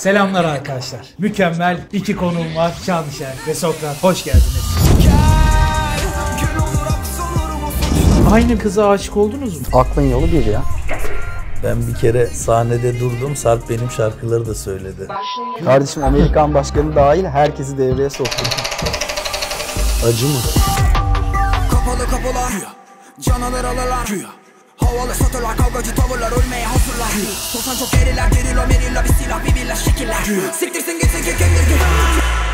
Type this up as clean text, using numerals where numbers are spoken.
Selamlar arkadaşlar. Mükemmel iki konuğum var. Şanışer ve Sokrat. Hoş geldiniz. Aynı kıza aşık oldunuz mu? Aklın yolu bir ya. Ben bir kere sahnede durdum, Sarp benim şarkıları da söyledi. Kardeşim Amerikan başkanı dahil herkesi devreye soktu. Acı mı? Kapalı kapılar, canalar alırlar. Havalı satırlar, kavgacı tavırlar, ölmeye hazırlar. Sorsan çok geriler, gerilla merilla bir silah, bir billah şekiller. Siktirsin gitsin ki kendir.